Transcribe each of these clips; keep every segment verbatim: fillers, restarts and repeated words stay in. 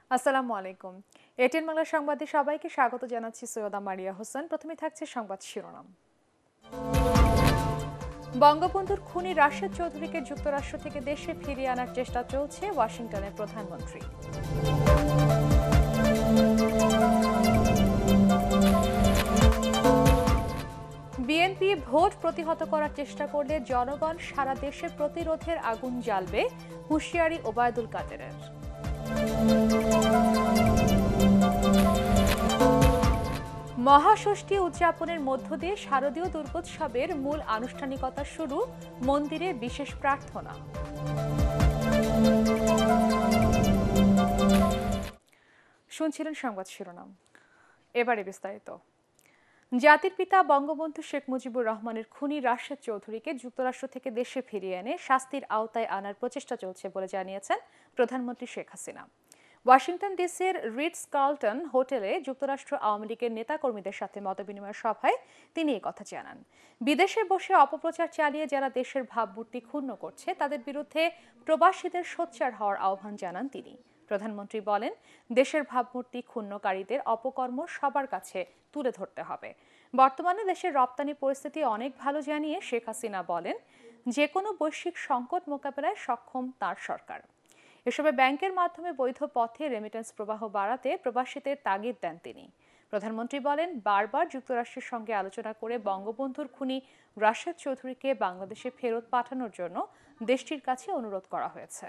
আসসালামু আলাইকুম। এটিএন বাংলা সংবাদে সবাইকে স্বাগত জানাচ্ছি। সৈয়দা মারিয়া হোসেন। প্রথমে থাকছে সংবাদ শিরোনাম। বঙ্গবন্ধুর খুনি রাশেদ চৌধুরীকে যুক্তরাষ্ট্র থেকে দেশে ফিরিয়ে আনার চেষ্টা চলছে ওয়াশিংটনের প্রধানমন্ত্রী। বিএনপি ভোট প্রতিহত করার চেষ্টা করলে জনগণ সারা দেশে প্রতিরোধের আগুন জ্বালবে, হুঁশিয়ারি ওবায়দুল কাদেরের। মহাষষ্ঠী উদযাপনের মধ্য দিয়ে শারদীয় দুর্গোৎসবের মূল আনুষ্ঠানিকতা শুরু, মন্দিরে বিশেষ প্রার্থনা। শুনছিলেন সংবাদ শিরোনাম, এবারে বিস্তারিত। জাতির পিতা বঙ্গবন্ধু শেখ মুজিবুর রহমানের খুনি রাশেদ চৌধুরীকে যুক্তরাষ্ট্র থেকে দেশে ফিরিয়ে এনে শাস্তির আওতায় আনার প্রচেষ্টা চলছে বলে জানিয়েছেন প্রধানমন্ত্রী শেখ হাসিনা। ওয়াশিংটন ডিসির রিটস কার্লটন হোটেলে যুক্তরাষ্ট্র আওয়ামী লীগের নেতাকর্মীদের সাথে মতবিনিময় সভায় তিনি এই কথা জানান। বিদেশে বসে অপপ্রচার চালিয়ে যারা দেশের ভাবমূর্তি ক্ষুণ্ণ করছে তাদের বিরুদ্ধে প্রবাসীদের সোচ্চার হওয়ার আহ্বান জানান তিনি। প্রধানমন্ত্রী বলেন, দেশের ভাবমূর্তি ক্ষুণ্ণকারীদের অপকর্ম সবার কাছে তুলে ধরতে হবে। বর্তমানে দেশের রপ্তানি পরিস্থিতি অনেক ভালো জানিয়ে শেখ হাসিনা বলেন, যে কোনো বৈশ্বিক সংকট মোকাবেলায় সক্ষম তার সরকার। এসবে ব্যাংকের মাধ্যমে বৈধ পথে রেমিটেন্স প্রবাহ বাড়াতে প্রবাসীদের তাগিদ দেন তিনি। প্রধানমন্ত্রী বলেন, বারবার যুক্তরাষ্ট্রের সঙ্গে আলোচনা করে বঙ্গবন্ধুর খুনি রাশেদ চৌধুরীকে বাংলাদেশে ফেরত পাঠানোর জন্য দেশটির কাছে অনুরোধ করা হয়েছে।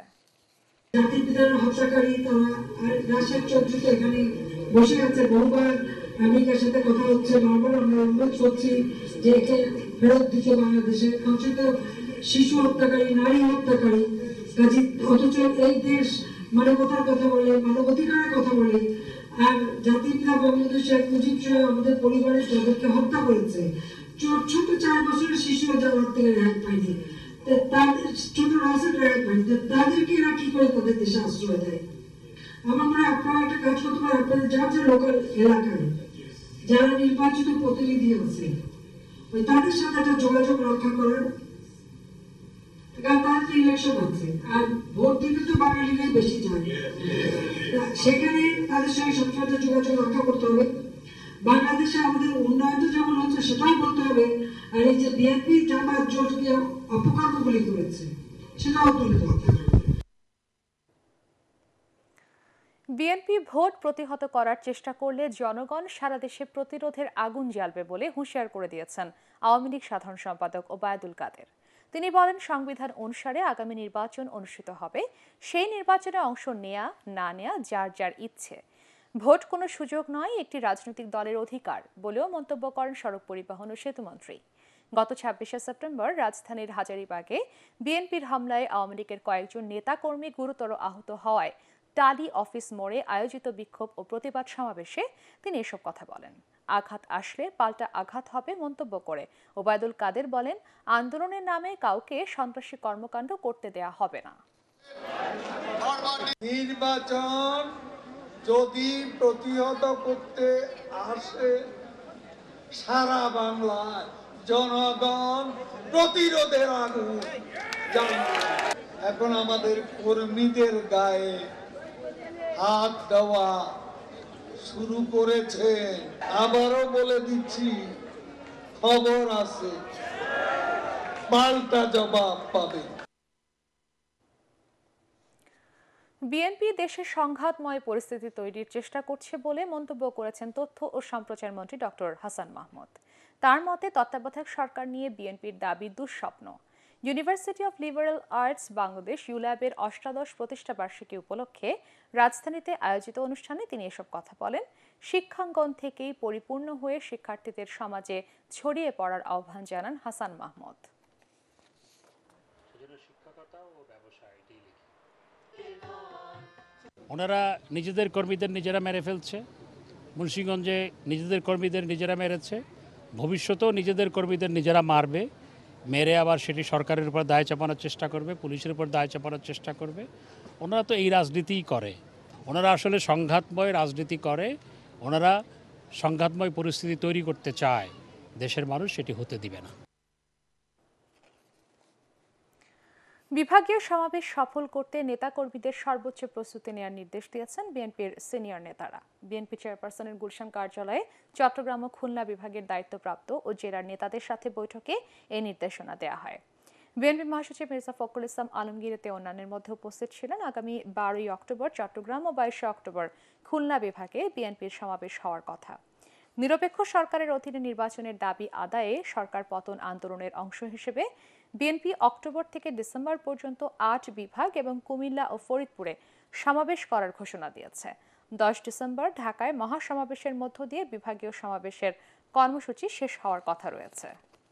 আমেরিকার সাথে কথা হচ্ছে, বারবার আমরা অনুরোধ করছি যে একে ফেরত দিতে বাংলাদেশে। কাঞ্চিত শিশু হত্যাকারী, নারী হত্যাকারী, কাজে অথচ এই দেশ মানবতার কথা বলে, মানবাধিকারের কথা বলে, আর জাতির পিতা বঙ্গবন্ধু শেখ মুজিব সহ আমাদের পরিবারের যাদেরকে হত্যা করেছে, ছোট চার বছরের শিশু যাওয়ার থেকে রেহাই পায়নি, তাদের ছোট রাশেদ রেহাই পায়নি, তাদেরকে এরা কি করে তাদের দেশে আশ্রয় দেয়? আমার মনে হয় আপনারা একটা কাজ করতে পারেন, আপনাদের যার যে লোকাল এলাকায় যারা নির্বাচিত প্রতিনিধি আছে ওই তাদের সাথে একটা যোগাযোগ রক্ষা করেন, কারণ তার যে ইলেকশন আছে আর ভোট দিতে তো বাঙালিরাই বেশি যায়, সেখানে তাদের সঙ্গে সবসময় যোগাযোগ রক্ষা করতে হবে। বাংলাদেশে আমাদের উন্নয়ন যেমন হচ্ছে সেটাও বলতে হবে, আর এই যে বিএনপি জামাত জোটকে অপকর্মগুলি করেছে সেটাও তুলে ধরতে হবে। বিএনপি ভোট প্রতিহত করার চেষ্টা করলে জনগণ সারা দেশে প্রতিরোধের আগুন জ্বালবে বলে হুঁশিয়ার করে দিয়েছেন আওয়ামী লীগ সাধারণ সম্পাদক ওবায়দুল কাদের। তিনি বলেন, সংবিধান অনুসারে আগামী নির্বাচন অনুষ্ঠিত হবে, সেই নির্বাচনে অংশ নেয়া না নেয়া যার যার ইচ্ছে। ভোট কোনো সুযোগ নয়, একটি রাজনৈতিক দলের অধিকার বলেও মন্তব্য করেন সড়ক পরিবহন ও সেতুমন্ত্রী। গত ছাব্বিশে সেপ্টেম্বর রাজধানীর হাজারীবাগে বিএনপির হামলায় আওয়ামী লীগের কয়েকজন নেতাকর্মী গুরুতর আহত হওয়ায় টালি অফিস মোড়ে আয়োজিত বিক্ষোভ ও প্রতিবাদ সমাবেশে তিনি এসব কথা বলেন। আঘাত আসলে পাল্টা আঘাত হবে মন্তব্য করে ওবায়দুল কাদের বলেন, আন্দোলনের নামে কাউকে সন্ত্রাসী কর্মকাণ্ড করতে দেয়া হবে না। নির্বাচন যদি প্রতিহত করতে আসে, সারা বাংলায় জনগণ প্রতিরোধের আগুন জ্বালবে। এখন আমাদের কর্মীদের গায়ে হাত দেওয়া শুরু করেছে। আবারও বলে দিচ্ছি, খবর আছে, পাল্টা জবাব পাবে। বিএনপি দেশে সংঘাতময় পরিস্থিতি তৈরির চেষ্টা করছে বলে মন্তব্য করেছেন তথ্য ও সম্প্রচার মন্ত্রী ডক্টর হাসান মাহমুদ। তার মতে, তত্ত্বাবধায়ক সরকার নিয়ে বিএনপির দাবি দুঃস্বপ্ন। University of liberal arts Bangladesh ইউল্যাবের অষ্টাদশ প্রতিষ্ঠা বার্ষিকী উপলক্ষে রাজধানীতে আয়োজিত অনুষ্ঠানে তিনি এসব কথা বলেন। শিক্ষাঙ্গন থেকেই পরিপূর্ণ হয়ে শিক্ষার্থীদের সমাজে ছড়িয়ে পড়ার আহ্বান জানান হাসান মাহমুদ। ওনারা নিজেদের কর্মীদের নিজেরা মেরে ফেলছে, মুন্সিগঞ্জে নিজেদের কর্মীদের নিজেরা মেরেছে, ভবিষ্যতেও নিজেদের কর্মীদের নিজেরা মারবে, মেরে আবার সেটি সরকারের উপর দায় চাপানোর চেষ্টা করবে, পুলিশের উপর দায় চাপানোর চেষ্টা করবে। ওনারা তো এই রাজনীতিই করে, ওনারা আসলে সংঘাতময় রাজনীতি করে, ওনারা সংঘাতময় পরিস্থিতি তৈরি করতে চায়, দেশের মানুষ সেটি হতে দিবে না। বিভাগীয় সমাবেশ সফল করতে নেতাকর্মীদের সর্বোচ্চ প্রস্তুতি নেওয়ার নির্দেশ দিয়েছেন বিএনপির সিনিয়র নেতারা। বিএনপি চেয়ারপারসনের গুলশান কার্যালয়ে চট্টগ্রাম ও খুলনা বিভাগের দায়িত্বপ্রাপ্ত ও জেলার নেতাদের সাথে বৈঠকে এই নির্দেশনা দেওয়া হয়। বিএনপি মহাসচিব মির্জা ফখরুল ইসলাম আলমগীর এতে অন্যান্যের মধ্যে উপস্থিত ছিলেন। আগামী বারোই অক্টোবর চট্টগ্রাম ও বাইশে অক্টোবর খুলনা বিভাগে বিএনপির সমাবেশ হওয়ার কথা। নিরপেক্ষ সরকারের অধীনে নির্বাচনের দাবি আদায়ে সরকার পতন আন্দোলনের অংশ হিসেবে বিএনপি অক্টোবর থেকে ডিসেম্বর পর্যন্ত আট বিভাগ এবং কুমিল্লা ও ফরিদপুরে সমাবেশ করার ঘোষণা দিয়েছে। দশ ডিসেম্বর ঢাকায় মহাসমাবেশের মধ্য দিয়ে বিভাগীয় সমাবেশের কর্মসূচি শেষ হওয়ার কথা রয়েছে।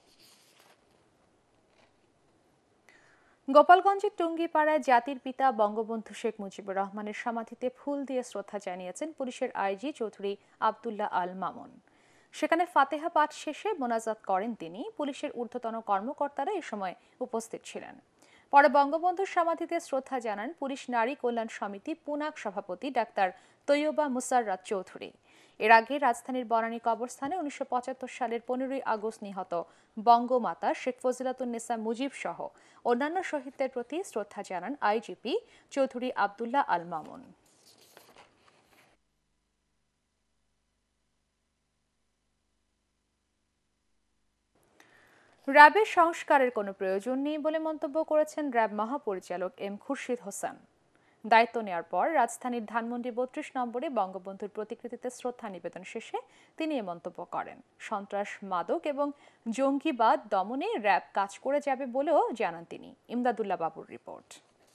গোপালগঞ্জের টুঙ্গিপাড়ায় জাতির পিতা বঙ্গবন্ধু শেখ মুজিবুর রহমানের সমাধিতে ফুল দিয়ে শ্রদ্ধা জানিয়েছেন পুলিশের আইজি চৌধুরী আব্দুল্লাহ আল মামুন। সেখানে ফাতেহা পাঠ শেষে মোনাজাত করেন তিনি। পুলিশের ঊর্ধ্বতন কর্মকর্তারা এ সময় উপস্থিত ছিলেন। পরে বঙ্গবন্ধুর সমাধিতে শ্রদ্ধা জানান পুলিশ নারী কল্যাণ সমিতি পুনাক সভাপতি ডাক্তার তৈয়বা মুসাররাত চৌধুরী। এর আগে রাজধানীর বনানী কবরস্থানে উনিশশো পঁচাত্তর সালের পনেরোই আগস্ট নিহত বঙ্গমাতা শেখ ফজিলাতুন্নেসা মুজিব সহ অন্যান্য শহীদদের প্রতি শ্রদ্ধা জানান আইজিপি চৌধুরী আব্দুল্লাহ আল মামুন। র্যাবের সংস্কারের কোনো প্রয়োজন নেই বলে মন্তব্য করেছেন র্যাব মহাপরিচালক এম খুরশিদ হোসেন। দায়িত্ব নেওয়ার পর রাজধানীর ধানমন্ডি বত্রিশ নম্বরে বঙ্গবন্ধুর প্রতিকৃতিতে শ্রদ্ধা নিবেদন শেষে তিনি এ মন্তব্য করেন। সন্ত্রাস, মাদক এবং জঙ্গিবাদ দমনে র্যাব কাজ করে যাবে বলেও জানান তিনি। ইমদাদুল্লাহ বাবুর রিপোর্ট।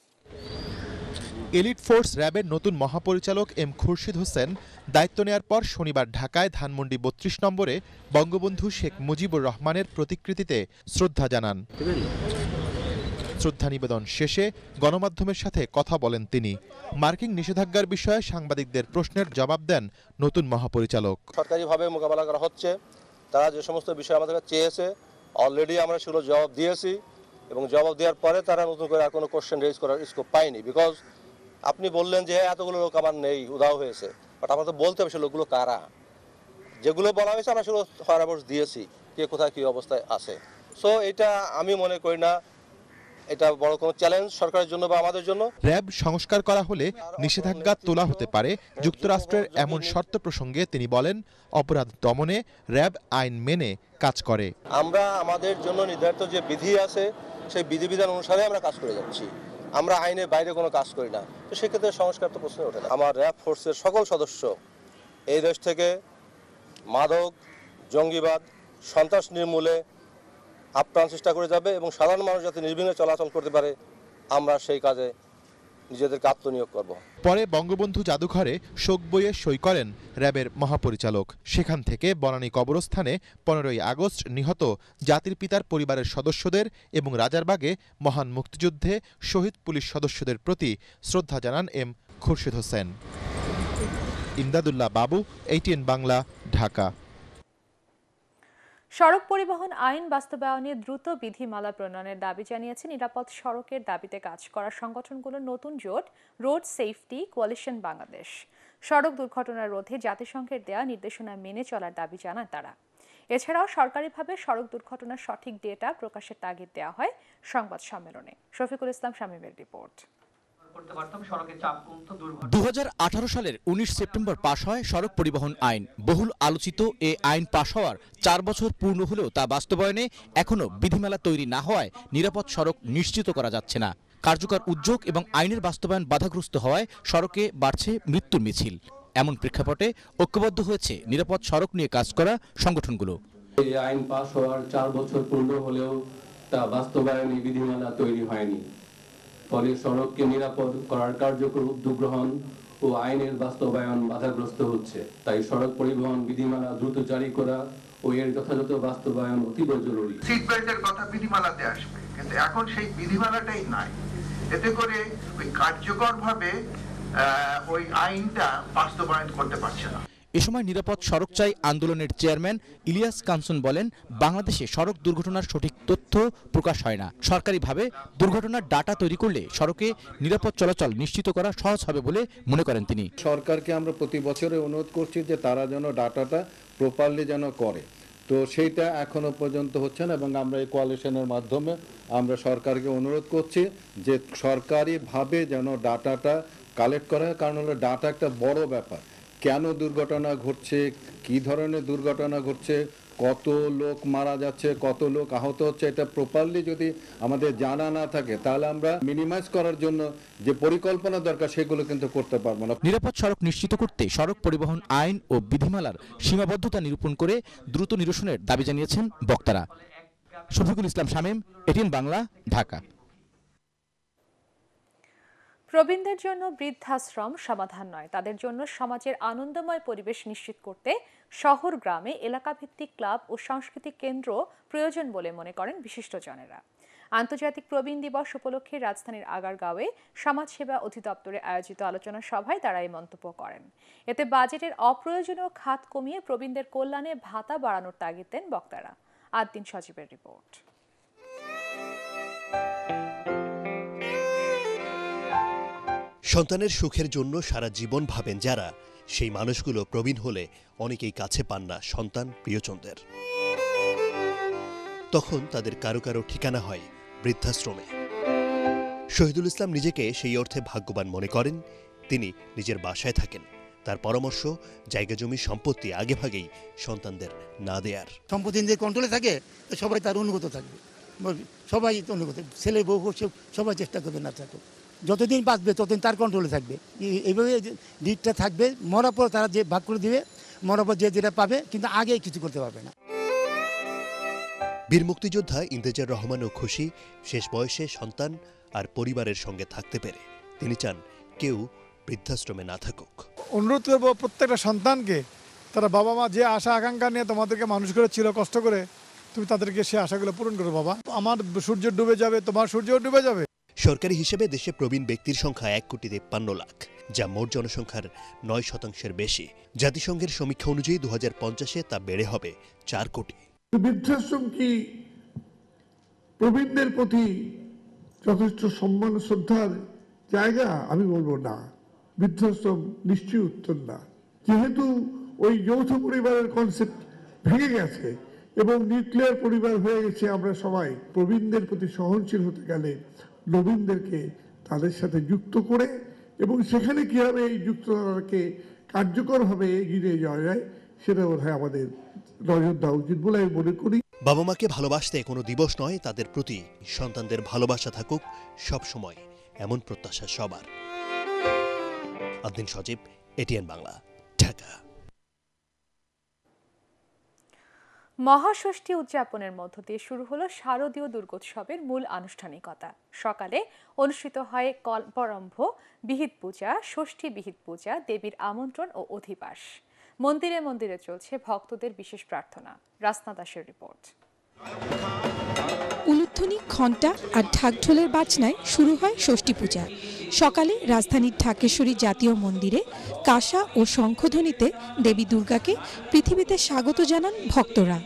এলিট ফোর্স র্যাবের নতুন মহাপরিচালক এম খুরশিদ হোসেন দায়িত্ব নেয়ার পর শনিবার ঢাকায় ধানমন্ডি বত্রিশ নম্বরে বঙ্গবন্ধু শেখ মুজিবুর রহমানের প্রতিকৃতিতে শ্রদ্ধা জানান। শ্রদ্ধা নিবেদন শেষে গণমাধ্যমের সাথে কথা বলেন তিনি। মার্কিং নিষেধাজ্ঞার বিষয়ে সাংবাদিকদের প্রশ্নের জবাব দেন নতুন মহাপরিচালক। সরকারিভাবে মোকাবেলা করা হচ্ছে, তারা যে সমস্ত বিষয় আমাদের কাছে চেয়েছে অলরেডি আমরা সেগুলো জবাব দিয়েছি এবং জবাব দেওয়ার পরে তারা নতুন করে আর কোনো কোশ্চেন রেজ করার স্কোপ পায়নি। বিকজ আপনি বললেন যে এতগুলো লোক আমার নেই, উধাও হয়েছে, বাট আমরা তো বলতে হবে সে লোকগুলো কারা। যেগুলো বলা হয়েছে আমরা সেগুলো খবর দিয়েছি কে কোথায় কী অবস্থায় আছে। সো এটা আমি মনে করি না এটা বড় কোনো চ্যালেঞ্জ সরকারের জন্য বা আমাদের জন্য। র্যাব সংস্কার করা হলে নিষেধাজ্ঞা তোলা হতে পারে যুক্তরাষ্ট্রের এমন শর্ত প্রসঙ্গে তিনি বলেন, অপরাধ দমনে র্যাব আইন মেনে কাজ করে। আমরা আমাদের জন্য নির্ধারিত যে বিধি আছে সেই বিধিবিধান অনুসারে আমরা কাজ করে যাচ্ছি, আমরা আইনের বাইরে কোনো কাজ করি না। তো সেক্ষেত্রে সংস্কার তো প্রশ্ন ওঠে না। আমার র্যাব ফোর্সের সকল সদস্য এই দেশ থেকে মাদক, জঙ্গিবাদ, সন্ত্রাস নির্মূলে আপ্রাণ চেষ্টা করে যাবে এবং সাধারণ মানুষ যাতে নির্বিঘ্নে চলাচল করতে পারে আমরা সেই কাজে নিজেদেরকে আত্মনিয়োগ করব। পরে বঙ্গবন্ধু জাদুঘরে শোক বইয়ে সই করেন র্যাবের মহাপরিচালক। সেখান থেকে বনানী কবরস্থানে পনেরোই আগস্ট নিহত জাতির পিতার পরিবারের সদস্যদের এবং রাজারবাগে মহান মুক্তিযুদ্ধে শহীদ পুলিশ সদস্যদের প্রতি শ্রদ্ধা জানান এম খুরশিদ হোসেন। ইমদাদুল্লাহ বাবু, এটিএন বাংলা, ঢাকা। সড়ক পরিবহন আইন বাস্তবায়নে দ্রুত বিধিমালা প্রণয়নের দাবি জানিয়েছে নিরাপদ সড়কের দাবিতে কাজ করা সংগঠনগুলোর নতুন জোট রোড সেফটি কোয়ালিশন বাংলাদেশ। সড়ক দুর্ঘটনা রোধে জাতিসংঘের দেয়া নির্দেশনা মেনে চলার দাবি জানান তারা। এছাড়াও সরকারিভাবে সড়ক দুর্ঘটনার সঠিক ডেটা প্রকাশের তাগিদ দেওয়া হয় সংবাদ সম্মেলনে। শফিকুল ইসলাম শামীমের রিপোর্ট। দু হাজার আঠারো সালের উনিশ সেপ্টেম্বর পাশ হয় সড়ক পরিবহন আইন। বহুল আলোচিত এ আইন পাশ হওয়ার চার বছর পূর্ণ হলেও তা বাস্তবায়নে এখনো বিধিমালা তৈরি না হওয়ায় নিরাপদ সড়ক নিশ্চিত করা যাচ্ছে না। কার্যকর উদ্যোগ এবং আইনের বাস্তবায়ন বাধাগ্রস্ত হওয়ায় সড়কে বাড়ছে মৃত্যুর মিছিল। এমন প্রেক্ষাপটে ঐক্যবদ্ধ হয়েছে নিরাপদ সড়ক নিয়ে কাজ করা সংগঠনগুলো। এই আইন পাশ হওয়ার চার বছর পূর্ণ হলেও তা বাস্তবায়নে বিধিমালা তৈরি হয়নি। ফলে সড়ককে নিরাপদ করার কার্যকর উদ্যোগ গ্রহণ ও আইনের বাস্তবায়ন বাধাগ্রস্ত হচ্ছে। তাই সড়ক পরিবহন বিধিমালা দ্রুত জারি করা ও এর যথাযথ বাস্তবায়ন অতীব জরুরি। সিট বেল্টের কথা বিধিমালাতে আসবে, কিন্তু এখন সেই বিধিমালাটাই নাই। এতে করে ওই কার্যকরভাবে ওই আইনটা বাস্তবায়ন করতে পারছে না। এ সময় নিরাপদ সড়ক চাই আন্দোলনের চেয়ারম্যান ইলিয়াস কাঞ্চন বলেন, বাংলাদেশে সড়ক দুর্ঘটনার সঠিক তথ্য প্রকাশ হয় না। সরকারিভাবে দুর্ঘটনার ডাটা তৈরি করলে সড়কে নিরাপদ চলাচল নিশ্চিত করা সহজ হবে বলে মনে করেন তিনি। সরকারকে আমরা প্রতি বছরে অনুরোধ করছি যে তারা যেন ডাটাটা প্রপারলি যেন করে। তো সেইটা এখনো পর্যন্ত হচ্ছে না এবং আমরা এই কোয়ালিশনের মাধ্যমে আমরা সরকারকে অনুরোধ করছি যে সরকারিভাবে যেন ডাটাটা কালেক্ট করা হয়, কারণ হলো ডাটা একটা বড় ব্যাপার। কেন দুর্ঘটনা ঘটছে, কি ধরনের দুর্ঘটনা ঘটছে, কত লোক মারা যাচ্ছে, কত লোক আহত হচ্ছে, এটা প্রপারলি যদি আমাদের জানা না থাকে তাহলে আমরা মিনিমাইজ করার জন্য যে পরিকল্পনা দরকার সেগুলো কিন্তু করতে পারবো না। নিরাপদ সড়ক নিশ্চিত করতে সড়ক পরিবহন আইন ও বিধিমালার সীমাবদ্ধতা নিরূপণ করে দ্রুত নিরসনের দাবি জানিয়েছেন বক্তারা। শফিকুল ইসলাম শামীম, এটিএন বাংলা, ঢাকা। প্রবীণদের জন্য বৃদ্ধাশ্রম সমাধান নয়, তাদের জন্য সমাজের আনন্দময় পরিবেশ নিশ্চিত করতে শহর গ্রামে এলাকাভিত্তিক ক্লাব ও সাংস্কৃতিক কেন্দ্র প্রয়োজন বলে মনে করেন বিশিষ্টজনেরা। আন্তর্জাতিক প্রবীণ দিবস উপলক্ষে রাজধানীর আগারগাঁওয়ে সমাজসেবা অধিদপ্তরে আয়োজিত আলোচনা সভায় তারা এই মন্তব্য করেন। এতে বাজেটের অপ্রয়োজনীয় খাত কমিয়ে প্রবীণদের কল্যাণে ভাতা বাড়ানোর তাগিদ দেন বক্তারা। আদ্দিন সজীবের রিপোর্ট। সন্তানের সুখের জন্য সারা জীবন ভাবেন যারা, সেই মানুষগুলো প্রবীণ হলে অনেকেই কাছে পান না সন্তান প্রিয়জনদের। তখন তাদের কারো কারো ঠিকানা হয় বৃদ্ধাশ্রমে। শহীদুল ইসলাম নিজেকে সেই অর্থে ভাগ্যবান মনে করেন। তিনি নিজের বাসায় থাকেন। তার পরামর্শ, জায়গা জমি সম্পত্তি আগে ভাগেই সন্তানদের না দেয়ার। সম্পত্তি যে কন্ট্রোলে থাকে সবাই তার অনুগত থাকবে, সবাই অনুগত, ছেলে বউ সবাই চেষ্টা করবে না থাকুক, যতদিন বাঁচবে ততদিন তার কন্ট্রোলে থাকবে। এইভাবে ডিটটা থাকবে, মরার পর তারা যে ভাগ করে দিবে, মরার পর যে যেটা পাবে, কিন্তু আগে কিছু করতে পারবে না। বীর মুক্তিযোদ্ধা ইন্তেজার রহমানও খুশি শেষ বয়সে সন্তান আর পরিবারের সঙ্গে থাকতে পেরে। তিনি চান কেউ বৃদ্ধাশ্রমে না থাকুক। অনুরোধ করবো প্রত্যেকটা সন্তানকে, তারা বাবা মা যে আশা আকাঙ্ক্ষা নিয়ে তোমাদেরকে মানুষ করেছিল কষ্ট করে, তুমি তাদেরকে সে আশাগুলো পূরণ করো। বাবা, আমার সূর্য ডুবে যাবে, তোমার সূর্য ডুবে যাবে। সরকারি হিসেবে দেশে প্রবীণ ব্যক্তির সংখ্যা এক কোটি তেপ্পান্ন লাখ, যা মোট জনসংখ্যার নয় শতাংশের বেশি। জাতিসংঘের সমীক্ষা অনুযায়ী দু হাজার পঞ্চাশে তা বেড়ে হবে চার কোটি। বৃদ্ধাশ্রম কি প্রবীণদের প্রতি যথেষ্ট সম্মান শ্রদ্ধার জায়গা? আমি বলবো না, বৃদ্ধাশ্রম নিশ্চয়ই উত্তর না। যেহেতু ওই যৌথ পরিবারের কনসেপ্ট ভেঙে গেছে এবং নিউক্লিয়ার পরিবার হয়ে গেছে, আমরা সবাই প্রবীণদের প্রতি সহনশীল হতে গেলে নবীনদেরকে তাদের সাথে যুক্ত করে এবং সেখানে কিভাবে এই যুক্ততাকে কার্যকরভাবে এগিয়ে যাওয়া যায় সেটা বোধহয় আমাদের নজর দেওয়া উচিত বলে আমি মনে করি। বাবা মাকে ভালোবাসতে কোনো দিবস নয়, তাদের প্রতি সন্তানদের ভালোবাসা থাকুক সব সময়, এমন প্রত্যাশা সবার। আদ্দিন সজীব, এটিএন বাংলা, ঢাকা। মহাষষ্ঠী উদযাপনের মধ্য দিয়ে শুরু হলো শারদীয় দুর্গোৎসবের মূল আনুষ্ঠানিকতা। সকালে অনুষ্ঠিত হয় কল্পারম্ভ, বিহিত পূজা, ষষ্ঠী বিহিত পূজা, দেবীর আমন্ত্রণ ও অধিবাস। মন্দিরে মন্দিরে চলছে ভক্তদের বিশেষ প্রার্থনা। রাসনা দাসের রিপোর্ট। উলুধ্বনি, ঘণ্টা আর ঢাকঢোলের বাজনায় শুরু হয় ষষ্ঠী পূজা। সকালে রাজধানীর ঢাকেশ্বরী জাতীয় মন্দিরে কাঁসা ও শঙ্খধ্বনিতে দেবী দুর্গাকে পৃথিবীতে স্বাগত জানান ভক্তরা।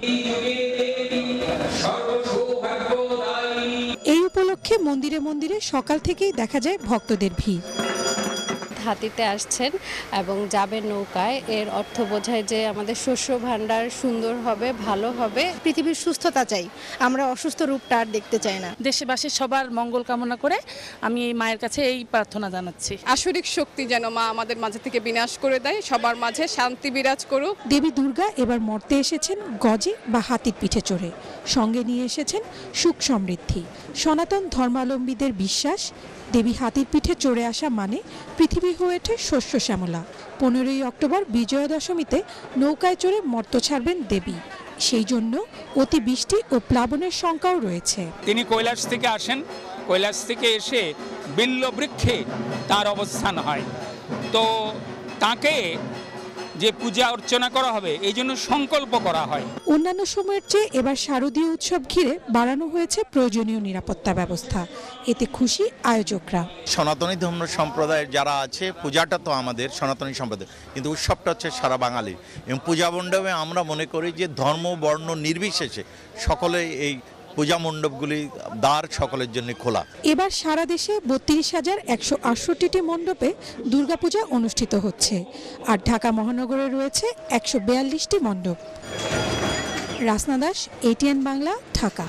এই উপলক্ষে মন্দিরে মন্দিরে সকাল থেকেই দেখা যায় ভক্তদের ভিড়। হাতিতে আসছেন এবং যাবেন নৌকায়, এর অর্থ বোঝায় যে আমাদের শস্য ভাণ্ডার সুন্দর হবে, ভালো হবে। পৃথিবীর সুস্থতা চাই, আমরা অসুস্থ রূপটা আর দেখতে চাই না। দেশবাসীর সবার মঙ্গল কামনা করে আমি এই মায়ের কাছে এই প্রার্থনা জানাচ্ছি। আসরিক শক্তি যেন মা আমাদের মাঝে থেকে বিনাশ করে দেয়, সবার মাঝে শান্তি বিরাজ করুক। দেবী দুর্গা এবার মর্তে এসেছেন গজে বা হাতির পিঠে চড়ে, সঙ্গে নিয়ে এসেছেন সুখ সমৃদ্ধি। সনাতন ধর্মাবলম্বীদের বিশ্বাস, দেবী হাতির পিঠে চড়ে আসা মানে পৃথিবী হয়ে ওঠে শস্য শ্যামলা। পনেরোই অক্টোবর বিজয়া দশমীতে নৌকায় চড়ে মর্ত ছাড়বেন দেবী, সেই জন্য অতি বৃষ্টি ও প্লাবনের শঙ্কাও রয়েছে। তিনি কৈলাস থেকে আসেন, কৈলাস থেকে এসে বিল্ল বৃক্ষে তার অবস্থান হয়, তো তাকে যে পূজা অর্চনা করা হবে এই জন্য সংকল্প করা হয়। অন্যান্য সময়ের চেয়ে এবার শারদীয় উৎসব ঘিরে বাড়ানো হয়েছে প্রয়োজনীয় নিরাপত্তা ব্যবস্থা, এতে খুশি আয়োজকরা। সনাতনী ধর্ম সম্প্রদায়ের যারা আছে, পূজাটা তো আমাদের সনাতনী সম্প্রদায়, কিন্তু উৎসবটা হচ্ছে সারা বাঙালি, এবং পূজা মণ্ডপে আমরা মনে করি যে ধর্ম বর্ণ নির্বিশেষে সকলে এই পূজা মণ্ডপগুলি দ্বার সকলের জন্য খোলা। এবার সারা দেশে বত্রিশ হাজার একশো আটষট্টিটি মণ্ডপে দুর্গাপূজা অনুষ্ঠিত হচ্ছে, আর ঢাকা মহানগরে রয়েছে একশো বিয়াল্লিশটি মণ্ডপ। রাসনা দাস, এটিএন বাংলা, ঢাকা।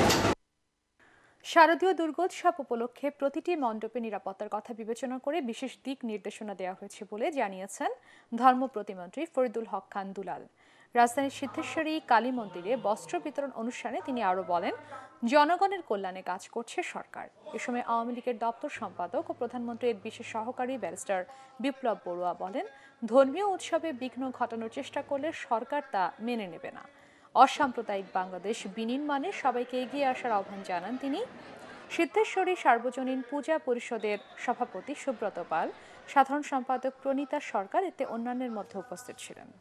শারদীয় দুর্গোৎসব উপলক্ষে প্রতিটি মণ্ডপে নিরাপত্তার কথা বিবেচনা করে বিশেষ দিক নির্দেশনা দেওয়া হয়েছে বলে জানিয়েছেন ধর্ম প্রতিমন্ত্রী ফরিদুল হক খান দুলাল। রাজধানীর সিদ্ধেশ্বরী কালী মন্দিরে বস্ত্র বিতরণ অনুষ্ঠানে তিনি আরও বলেন, জনগণের কল্যাণে কাজ করছে সরকার। এ সময় আওয়ামী লীগের দপ্তর সম্পাদক ও প্রধানমন্ত্রীর বিশেষ সহকারী ব্যারিস্টার বিপ্লব বড়ুয়া বলেন, ধর্মীয় উৎসবে বিঘ্ন ঘটানোর চেষ্টা করলে সরকার তা মেনে নেবে না। অসাম্প্রদায়িক বাংলাদেশ বিনির্মাণে সবাইকে এগিয়ে আসার আহ্বান জানান তিনি। সিদ্ধেশ্বরী সার্বজনীন পূজা পরিষদের সভাপতি সুব্রত পাল, সাধারণ সম্পাদক প্রণীতা সরকার এতে অন্যান্যের মধ্যে উপস্থিত ছিলেন।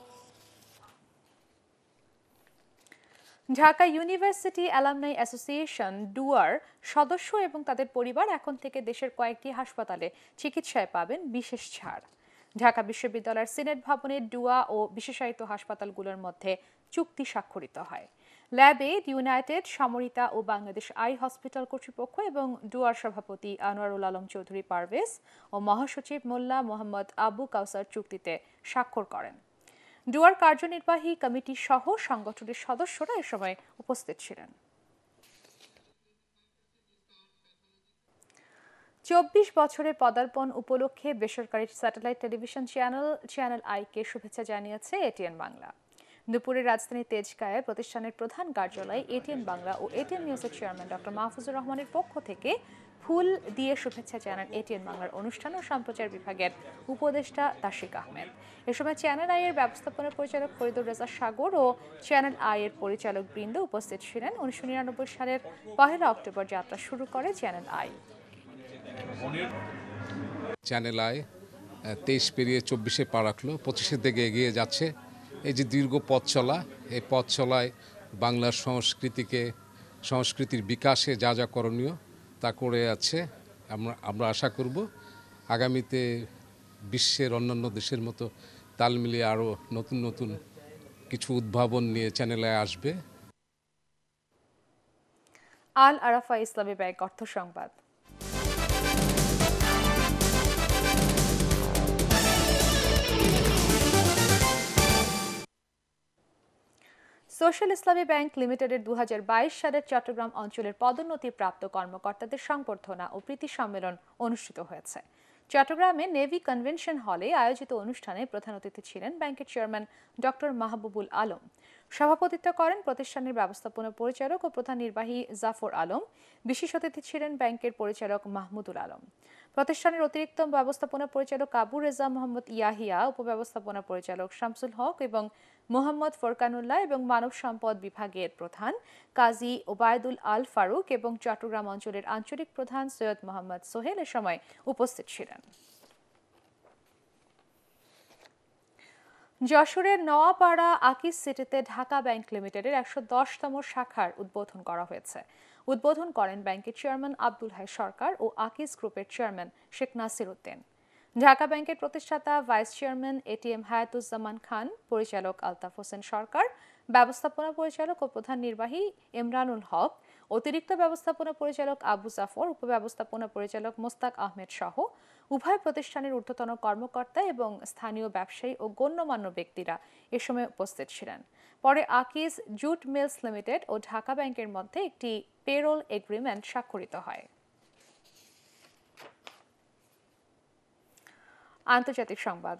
ঢাকা ইউনিভার্সিটি অ্যালামনাই অ্যাসোসিয়েশন ডুয়ার সদস্য এবং তাদের পরিবার এখন থেকে দেশের কয়েকটি হাসপাতালে চিকিৎসায় পাবেন বিশেষ ছাড়। ঢাকা বিশ্ববিদ্যালয়ের সিনেট ভবনে ডুয়া ও বিশেষায়িত হাসপাতালগুলোর মধ্যে চুক্তি স্বাক্ষরিত হয়। ল্যাবে ইউনাইটেড, সমরিতা ও বাংলাদেশ আই হসপিটাল কর্তৃপক্ষ এবং ডুয়ার সভাপতি আনোয়ারুল আলম চৌধুরী পারভেজ ও মহাসচিব মোল্লা মোহাম্মদ আবু কাউসার চুক্তিতে স্বাক্ষর করেন। ডুয়ার কার্যনির্বাহী কমিটি সহ সংগঠনের সদস্যরা এ সময় উপস্থিত ছিলেন। চব্বিশ বছরের পদার্পণ উপলক্ষে বেসরকারি স্যাটেলাইট টেলিভিশন চ্যানেল চ্যানেল আইকে শুভেচ্ছা জানিয়েছে এটিএন বাংলা। দুপুরে রাজধানীর তেজগাঁয়ে প্রতিষ্ঠানের প্রধান কার্যালয়ে এটিএন বাংলা ও এটিএন নিউজের চেয়ারম্যান ডক্টর মাহফুজুর রহমানের পক্ষ থেকে ফুল দিয়ে শুভেচ্ছা জানান এটিএন বাংলার অনুষ্ঠান ও সম্প্রচার বিভাগের উপদেষ্টা তাশিক আহমেদ। এ সময় চ্যানেল আই এর ব্যবস্থাপনা পরিচালক ফরিদুর রেজা সাগর ও চ্যানেল আই এর পরিচালক বৃন্দ উপস্থিত ছিলেন। উনিশশো নিরানব্বই সালের পহেলা অক্টোবর যাত্রা শুরু করে চ্যানেল আই। চ্যানেল আই তেইশ পেরিয়ে চব্বিশে পা রাখলো, পঁচিশের দিকে এগিয়ে যাচ্ছে। এই যে দীর্ঘ পথ চলা, এই পথ চলায় বাংলার সংস্কৃতিকে সংস্কৃতির বিকাশে যা যা করণীয় তা করে আছে। আমরা আমরা আশা করব আগামীতে বিশ্বের অন্যান্য দেশের মতো তাল মিলিয়ে আরও নতুন নতুন কিছু উদ্ভাবন নিয়ে চ্যানেলে আসবে। আল আরাফা ইসলামী ব্যাংক অর্থ সংবাদ। সোশ্যাল ইসলামী ব্যাংক লিমিটেডের দু হাজার বাইশ সালের চট্টগ্রাম অঞ্চলের পদোন্নতিপ্রাপ্ত কর্মকর্তাদের সংবর্ধনা ও প্রীতি সম্মেলন অনুষ্ঠিত হয়েছে। চট্টগ্রামে নেভি কনভেনশন হলে আয়োজিত অনুষ্ঠানে প্রধান অতিথি ছিলেন ব্যাংকের চেয়ারম্যান ডক্টর মাহবুবুল আলম। সভাপতিত্ব করেন প্রতিষ্ঠানের ব্যবস্থাপনা পরিচালক ও প্রধান নির্বাহী জাফর আলম। বিশেষ অতিথি ছিলেন ব্যাংকের পরিচালক মাহমুদুল আলম। প্রতিষ্ঠানের অতিরিক্ত ব্যবস্থাপনা পরিচালক আবু রেজা মোহাম্মদ ইয়াহিয়া, উপব্যবস্থাপনা পরিচালক শামসুল হক এবং মোহাম্মদ ফরকানুল্লাহ এবং মানব সম্পদ বিভাগের প্রধান কাজী ওবায়দুল আল ফারুক এবং চট্টগ্রাম অঞ্চলের আঞ্চলিক প্রধান সৈয়দ মোহাম্মদ সোহেল এ সময় উপস্থিত ছিলেন। যশোরের নওয়াপাড়া আকিজ সিটিতে ঢাকা ব্যাংক লিমিটেডের একশো দশতম শাখার উদ্বোধন করা হয়েছে। উদ্বোধন করেন ব্যাংকের চেয়ারম্যান আব্দুল হাই সরকার ও আকিজ গ্রুপের চেয়ারম্যান শেখ নাসির উদ্দিন। ঢাকা ব্যাংকের প্রতিষ্ঠাতা vice chairman ATM Hayatuzzaman Khan, পরিচালক আলতাফ হোসেন সরকার, ব্যবস্থাপনা পরিচালক ও প্রধান নির্বাহী ইমরানুল হক, অতিরিক্ত ব্যবস্থাপনা পরিচালক আবু জাফর, উপব্যবস্থাপনা পরিচালক মোস্তাক আহমেদ সহ উভয় প্রতিষ্ঠানের ঊর্ধ্বতন কর্মকর্তা এবং স্থানীয় ব্যবসায়ী ও গণ্যমান্য ব্যক্তিরা এ সময় উপস্থিত ছিলেন। পরে আকিজ জুট মিলস লিমিটেড ও ঢাকা ব্যাংকের মধ্যে একটি পেরোল এগ্রিমেন্ট স্বাক্ষরিত হয়। আন্তর্জাতিক সংবাদ।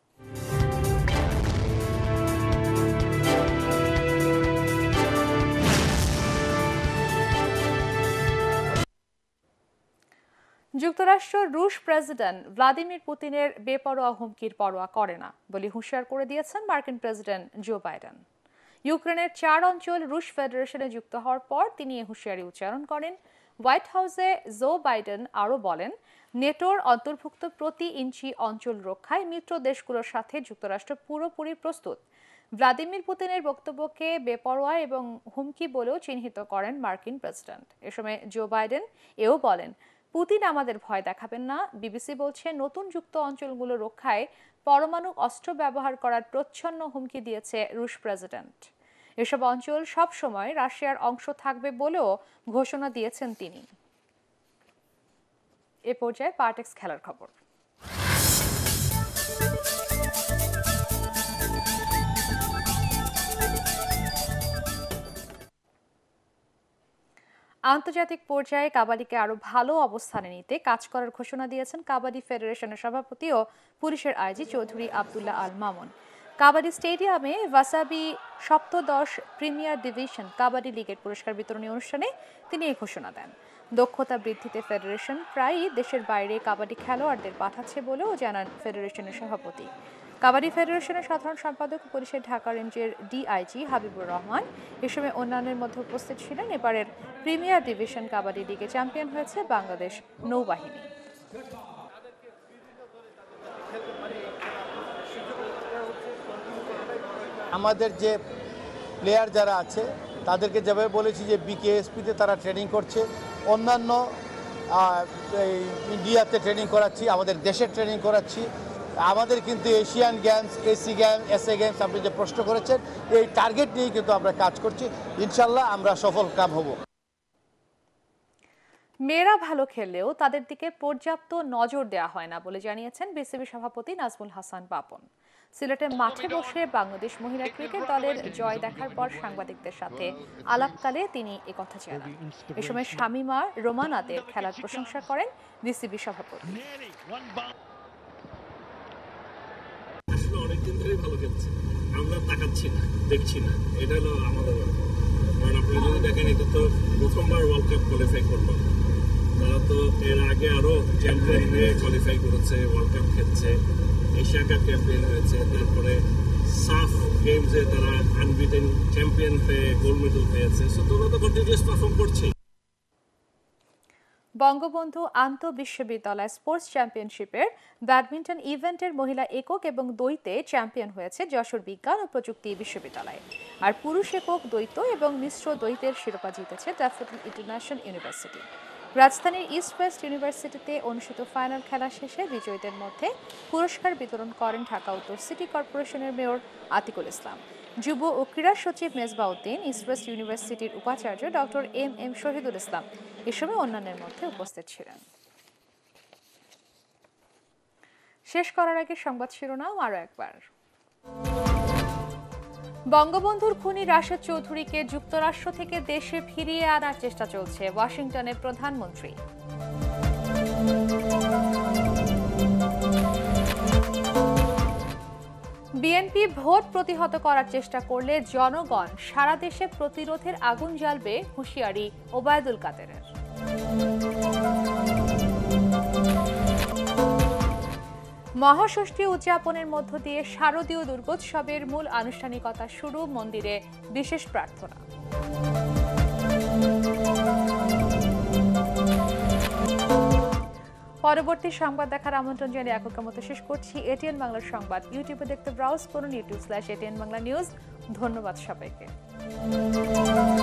যুক্তরাষ্ট্র রুশ প্রেসিডেন্ট ভ্লাদিমির পুতিনের বেপরোয়া হুমকির পরোয়া করে না বলে হুঁশিয়ার করে দিয়েছেন মার্কিন প্রেসিডেন্ট জো বাইডেন। ইউক্রেনের চার অঞ্চল রুশ ফেডারেশনে যুক্ত হওয়ার পর তিনি এই হুঁশিয়ারি উচ্চারণ করেন। হোয়াইট হাউসে জো বাইডেন আরও বলেন, নেটোর অন্তর্ভুক্ত প্রতি ইঞ্চি অঞ্চল রক্ষায় মিত্র দেশগুলোর সাথে যুক্তরাষ্ট্র পুরোপুরি প্রস্তুত। ভ্লাদিমির পুতিনের বক্তব্যকে বেপরোয়া এবং হুমকি বলেও চিহ্নিত করেন মার্কিন প্রেসিডেন্ট। এ সময় জো বাইডেন এও বলেন, পুতিন আমাদের ভয় দেখাবেন না। বিবিসি বলছে, নতুন যুক্ত অঞ্চলগুলো রক্ষায় পরমাণু অস্ত্র ব্যবহার করার প্রচ্ছন্ন হুমকি দিয়েছে রুশ প্রেসিডেন্ট। এসব অঞ্চল সব সময় রাশিয়ার অংশ থাকবে বলেও ঘোষণা দিয়েছেন তিনি। এ পর্যায়ে পার্টেক্স খেলার খবর। আন্তর্জাতিক পর্যায়ে কাবাডিকে আরো ভালো অবস্থানে নিতে কাজ করার ঘোষণা দিয়েছেন কাবাডি ফেডারেশনের সভাপতি ও পুলিশের আইজি চৌধুরী আব্দুল্লাহ আল মামুন। কাবাডি স্টেডিয়ামে ওয়াসাবি সপ্তদশ প্রিমিয়ার ডিভিশন কাবাডি লিগের পুরস্কার বিতরণী অনুষ্ঠানে তিনি এই ঘোষণা দেন। দক্ষতা বৃদ্ধিতে ফেডারেশন প্রায়ই দেশের বাইরে কাবাডি খেলোয়াড়দের পাঠাচ্ছে বলেও জানান ফেডারেশনের সভাপতি। কাবাডি ফেডারেশনের সাধারণ সম্পাদক পুলিশের ঢাকা রেঞ্জের ডিআইজি হাবিবুর রহমান এ সময় অন্যান্যের মধ্যে উপস্থিত ছিলেন। এবারের প্রিমিয়ার ডিভিশন কাবাডি লিগে চ্যাম্পিয়ন হয়েছে বাংলাদেশ নৌবাহিনী। আমাদের যে প্লেয়ার যারা আছে তাদেরকে যেভাবে বলেছি যে বিকেএসপিতে তারা ট্রেনিং করছে, অন্যান্য ইন্ডিয়াতে ট্রেনিং করাচ্ছি, আমাদের দেশে ট্রেনিং করাচ্ছি। আমাদের কিন্তু এশিয়ান গেমস, এসি গেমস, এসএ গেমস আপনি যে প্রশ্ন করেছেন এই টার্গেট নিয়েই কিন্তু আমরা কাজ করছি। ইনশাল্লাহ আমরা সফল কাম হব। মেয়েরা ভালো খেললেও তাদের দিকে পর্যাপ্ত নজর দেওয়া হয় না বলে জানিয়েছেন বিসিবি সভাপতি নাজমুল হাসান পাপন। সিলেটের মাঠে বসে বাংলাদেশ মহিলা ক্রিকেট দলের জয় দেখার পর সাংবাদিকদের সাথে আলাপকালে তিনি একথা জানান। এ সময় শামিমা রোমানাদের খেলার প্রশংসা করেন বিসিবি সভাপতি। অনেকদিন ধরেই ভালো খেলছে, আমরা তাকাচ্ছি না, দেখছি না, এটা হলো আমাদের ব্যাপার। কারণ আপনি যদি দেখেন এটা তো প্রথমবার ওয়ার্ল্ড কাপ কোয়ালিফাই করলো, তারা তো এর আগে আরো চ্যাম্পিয়ন হয়ে কোয়ালিফাই করেছে, ওয়ার্ল্ড কাপ খেলছে, এশিয়া কাপ চ্যাম্পিয়ন হয়েছে, তারপরে সাফ গেমসে তারা আনবিটেন চ্যাম্পিয়ন হয়ে গোল্ড মেডেল পেয়েছে। সো তোমরা তো কন্টিনিউয়াস পারফর্ম করছে। বঙ্গবন্ধু আন্তঃবিশ্ববিদ্যালয় স্পোর্টস চ্যাম্পিয়নশিপের ব্যাডমিন্টন ইভেন্টের মহিলা একক এবং দ্বৈতে চ্যাম্পিয়ন হয়েছে যশোর বিজ্ঞান ও প্রযুক্তি বিশ্ববিদ্যালয়। আর পুরুষ একক দ্বৈত এবং মিশ্র দ্বৈতের শিরোপা জিতেছে ড্যাফোডিল ইন্টারন্যাশনাল ইউনিভার্সিটি। রাজধানীর ইস্ট ওয়েস্ট ইউনিভার্সিটিতে অনুষ্ঠিত ফাইনাল খেলা শেষে বিজয়ীদের মধ্যে পুরস্কার বিতরণ করেন ঢাকা উত্তর সিটি কর্পোরেশনের মেয়র আতিকুল ইসলাম। যুব ও ক্রীড়া সচিব মেজবাউদ্দিন, ইস্ট ওয়েস্ট ইউনিভার্সিটির উপাচার্য doctor M M Shahidul Islam এ সময় অন্যান্যের মধ্যে উপস্থিত ছিলেন। শেষ করার আগে সংবাদ শিরোনাম আরো একবার। বঙ্গবন্ধুর খুনি রাশেদ চৌধুরীকে যুক্তরাষ্ট্র থেকে দেশে ফিরিয়ে আনার চেষ্টা চলছে, ওয়াশিংটনের প্রধানমন্ত্রী। বিএনপি ভোট প্রতিহত করার চেষ্টা করলে জনগণ সারা দেশে প্রতিরোধের আগুন জ্বালবে, হুঁশিয়ারি ওবায়দুল কাদেরের। মহাষষ্ঠী উদযাপনের মধ্য দিয়ে শারদীয় দুর্গোৎসবের মূল আনুষ্ঠানিকতা শুরু, মন্দিরে বিশেষ প্রার্থনা। পরবর্তী সংবাদ দেখার আমন্ত্রণ জানিয়ে এখনকার মতো শেষ করছি। এটিএন বাংলার সংবাদ ইউটিউবে দেখতে ব্রাউজ করুন YouTube slash ATN Bangla news. ধন্যবাদ সবাইকে।